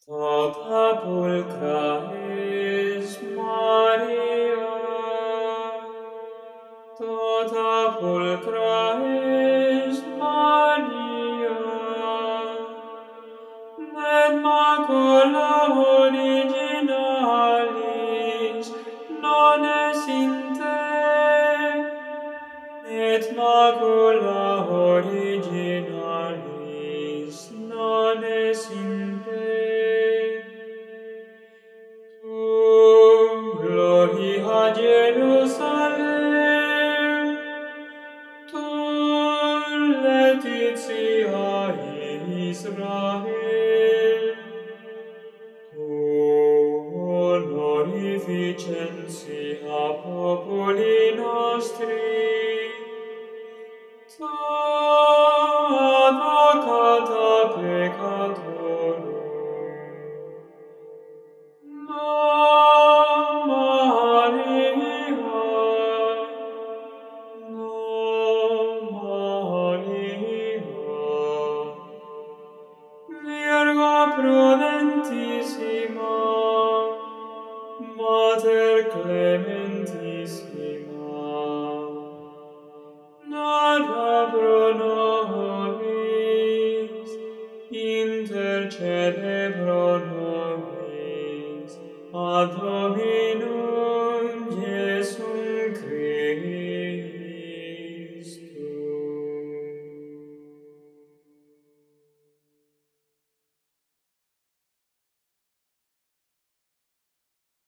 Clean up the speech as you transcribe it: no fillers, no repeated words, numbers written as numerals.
Tota pulchra es Maria, tota pulchra es Maria, et macula originalis non es in te, et macula originalis non es in te. Gloria Jerusalem, tu laetitia Israel, tu honorificentia populi nostri, tu advocata peccatorum, Virgo pro